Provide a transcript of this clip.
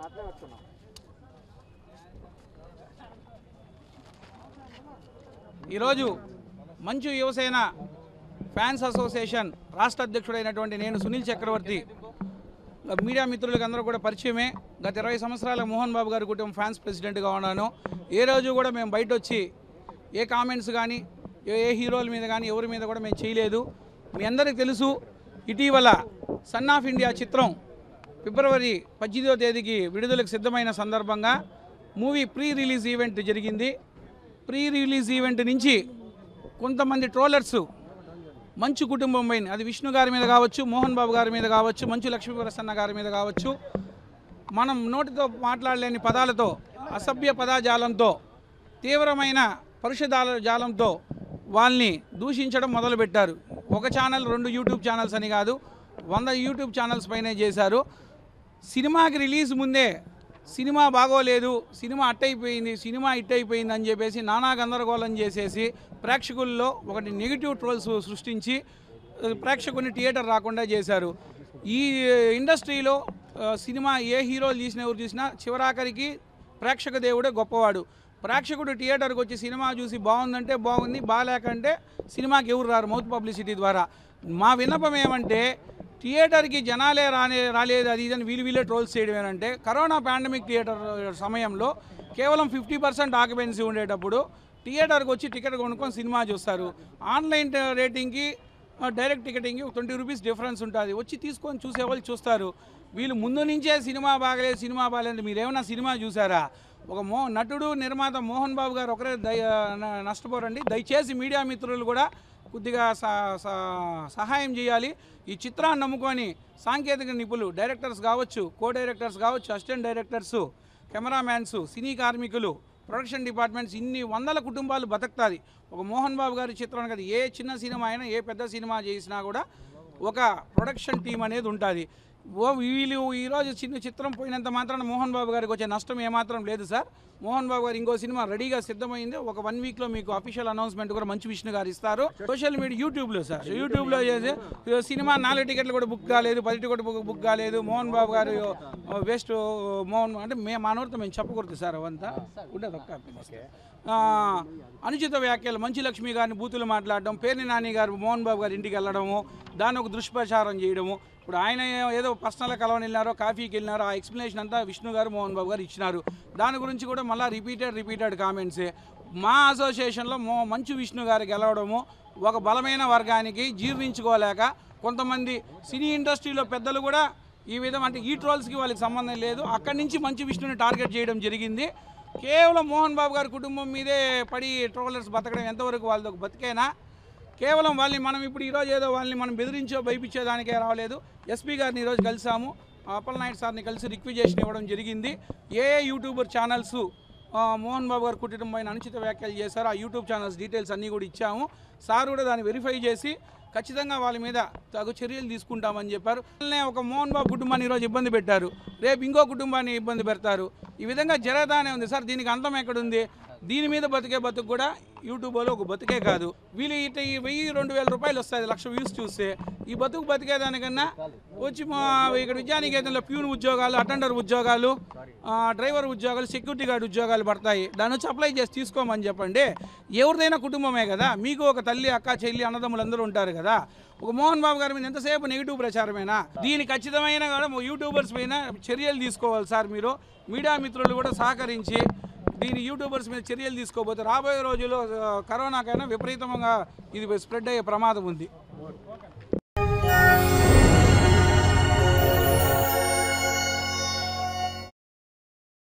ఈరోజు మంచు Yuvasena fans association రాష్ట్ర అధ్యక్షుడైనటువంటి నేను సునీల్ చక్రవర్తి మీడియా మిత్రులకు అందరూ కూడా పరిచయమే. గత 20 సంవత్సరాల మోహన్ బాబు గారి కుటుంబం ఫ్యాన్స్ ప్రెసిడెంట్గా ఉన్నాను. ఏ రోజు కూడా మేము బయట వచ్చి ఏ కామెంట్స్ కానీ ఏ హీరోల మీద కానీ ఎవరి మీద కూడా మేము చేయలేదు. మీ అందరికీ తెలుసు, ఇటీవల సన్ ఆఫ్ ఇండియా చిత్రం ఫిబ్రవరి 18వ తేదీకి విడుదలకు సిద్ధమైన సందర్భంగా మూవీ ప్రీ రిలీజ్ ఈవెంట్ జరిగింది. ప్రీ రిలీజ్ ఈవెంట్ నుంచి కొంతమంది ట్రోలర్స్ మంచు కుటుంబం పైన, అది విష్ణు గారి మీద కావచ్చు, మోహన్ బాబు గారి మీద కావచ్చు, మంచు లక్ష్మీ ప్రసన్న గారి మీద కావచ్చు, మనం నోటితో మాట్లాడలేని పదాలతో, అసభ్య పదాజాలంతో, తీవ్రమైన పరుష జాలంతో వాళ్ళని దూషించడం మొదలుపెట్టారు. ఒక ఛానల్ 2 యూట్యూబ్ ఛానల్స్ అని కాదు, 100 యూట్యూబ్ ఛానల్స్ పైనే చేశారు. సినిమాకి రిలీజ్ ముందే సినిమా బాగోలేదు, సినిమా అట్టయిపోయింది, సినిమా ఇట్టయిపోయింది అని చెప్పేసి నానా గందరగోళం చేసేసి ప్రేక్షకుల్లో ఒకటి నెగిటివ్ ట్రోల్స్ సృష్టించి ప్రేక్షకుని థియేటర్ రాకుండా చేశారు. ఈ ఇండస్ట్రీలో సినిమా ఏ హీరోలు తీసినా ఎవరు చూసినా చివరాఖరికి ప్రేక్షక దేవుడే గొప్పవాడు. ప్రేక్షకుడు థియేటర్కి వచ్చి సినిమా చూసి బాగుందంటే బాగుంది, బాగాలేకంటే సినిమాకి ఎవరు రారు మౌత్ పబ్లిసిటీ ద్వారా. మా విన్నపం ఏమంటే థియేటర్కి జనాలే రాలేదు అది ఇదని వీళ్ళే ట్రోల్స్ చేయడం ఏంటంటే, కరోనా పాండమిక్ థియేటర్ సమయంలో కేవలం 50% ఆక్యుపెన్సీ ఉండేటప్పుడు థియేటర్కి వచ్చి టికెట్ కొనుక్కొని సినిమా చూస్తారు. ఆన్లైన్ రేటింగ్కి డైరెక్ట్ టికెటింగ్కి 20 రూపీస్ డిఫరెన్స్ ఉంటుంది. వచ్చి తీసుకొని చూసేవాళ్ళు చూస్తారు. వీళ్ళు ముందు నుంచే సినిమా బాగలేదు మీరేమైనా సినిమా చూసారా? ఒక నటుడు నిర్మాత మోహన్ బాబు గారు ఒకరే నష్టపోరండి. దయచేసి మీడియా మిత్రులు కూడా కొద్దిగా సహాయం చేయాలి. ఈ చిత్రాన్ని నమ్ముకొని సాంకేతిక నిపుణులు, డైరెక్టర్స్ కావచ్చు, కో డైరెక్టర్స్ కావచ్చు, అసిస్టెంట్ డైరెక్టర్సు, కెమెరామ్యాన్స్, సినీ కార్మికులు, ప్రొడక్షన్ డిపార్ట్మెంట్స్, ఇన్ని వందల కుటుంబాలు బతుకుతుంది. ఒక మోహన్ బాబు గారి చిత్రం కదా, ఏ చిన్న సినిమా అయినా ఏ పెద్ద సినిమా చేసినా కూడా ఒక ప్రొడక్షన్ టీం అనేది ఉంటుంది. వీళ్ళు ఈరోజు చిన్న చిత్రం పోయినంత మాత్రాన మోహన్ బాబు గారికి వచ్చే నష్టం ఏమాత్రం లేదు సార్. మోహన్ బాబు గారు ఇంకో సినిమా రెడీగా సిద్ధమైంది. ఒక 1 వీక్లో మీకు అఫీషియల్ అనౌన్స్మెంట్ కూడా మంచు విష్ణు గారు ఇస్తారు. సోషల్ మీడియా యూట్యూబ్లో సార్, యూట్యూబ్లో చేసి సినిమా 4 టికెట్లు కూడా బుక్ కాలేదు, 10 టికెట్లు బుక్ కాలేదు, మోహన్ బాబు గారు వేస్ట్ మోహన్ అంటే మా నోటితో మేము చెప్పకూడదు సార్. అవంతా ఉండదు. అనుచిత వ్యాఖ్యలు, మంచు లక్ష్మి గారిని బూతులు మాట్లాడడం, పేర్ని నాని గారు మోహన్ బాబు గారి ఇంటికి వెళ్ళడము, దాన్ని ఒక దుష్ప్రచారం చేయడము. ఇప్పుడు ఆయన ఏదో పర్సనల్గా కలవని వెళ్ళినారో, కాఫీకి వెళ్ళినారో, ఆ ఎక్స్ప్లెనేషన్ అంతా విష్ణు గారు మోహన్ బాబు గారు ఇచ్చినారు. దాని గురించి కూడా మళ్ళీ రిపీటెడ్ కామెంట్సే. మా అసోసియేషన్లో మంచు విష్ణు గారు గెలవడము ఒక బలమైన వర్గానికి జీర్ణించుకోలేక కొంతమంది సినీ ఇండస్ట్రీలో పెద్దలు కూడా ఈ విధం అంటే ఈ ట్రోల్స్కి వాళ్ళకి సంబంధం లేదు, అక్కడి నుంచి మంచు విష్ణుని టార్గెట్ చేయడం జరిగింది. కేవలం మోహన్ బాబు గారి కుటుంబం మీదే పడి ట్రోలర్స్ బతకడం ఎంతవరకు వాళ్ళకి బతికేనా? కేవలం వాళ్ళని మనం ఇప్పుడు ఈరోజు ఏదో వాళ్ళని మనం బెదిరించో భయపించేదానికే రాలేదు. ఎస్పీ గారిని ఈరోజు కలిసాము, అప్పలనాయుడు సార్ని కలిసి రిక్వెజేషన్ ఇవ్వడం జరిగింది. ఏ యూట్యూబర్ ఛానల్స్ మోహన్ బాబు గారు కుటుంబం పైన అనుచిత వ్యాఖ్యలు చేశారు, ఆ యూట్యూబ్ ఛానల్స్ డీటెయిల్స్ అన్నీ కూడా ఇచ్చాము. సార్ కూడా దాన్ని వెరిఫై చేసి ఖచ్చితంగా వాళ్ళ మీద తగు చర్యలు తీసుకుంటామని చెప్పారు. ఒక మోహన్ బాబు కుటుంబాన్ని ఈరోజు ఇబ్బంది పెట్టారు, రేపు ఇంకో కుటుంబాన్ని ఇబ్బంది పెడతారు. ఈ విధంగా జరగదానే ఉంది సార్. దీనికి అంతం ఎక్కడుంది? దీని మీద బతికే బతుకు కూడా యూట్యూబ్లో ఒక బతికే కాదు. వీళ్ళు ఇట 1000-2000 రూపాయలు వస్తుంది 1,00,000 వ్యూస్ చూస్తే. ఈ బతుకు బతికేదానికన్నా వచ్చి ఇక్కడ విద్యానికేతనంలో ప్యూన్ ఉద్యోగాలు, అటెండర్ ఉద్యోగాలు, డ్రైవర్ ఉద్యోగాలు, సెక్యూరిటీ గార్డ్ ఉద్యోగాలు పడతాయి. దాన్ని వచ్చి అప్లై చేసి తీసుకోమని చెప్పండి. ఎవరిదైనా కుటుంబమే కదా, మీకు ఒక తల్లి, అక్క, చెల్లి, అన్నదమ్ములు అందరూ ఉంటారు కదా. ఒక మోహన్ బాబు గారి మీద ఎంతసేపు నెగిటివ్ ప్రచారమేనా? దీని ఖచ్చితమైన కూడా యూట్యూబర్స్ పైన చర్యలు తీసుకోవాలి సార్. మీరు మీడియా మిత్రులు కూడా సహకరించి దీని యూట్యూబర్స్ మీద చర్యలు తీసుకోబోతే రాబోయే రోజుల్లో కరోనాకైనా విపరీతంగా ఇది స్ప్రెడ్ అయ్యే ప్రమాదం ఉంది.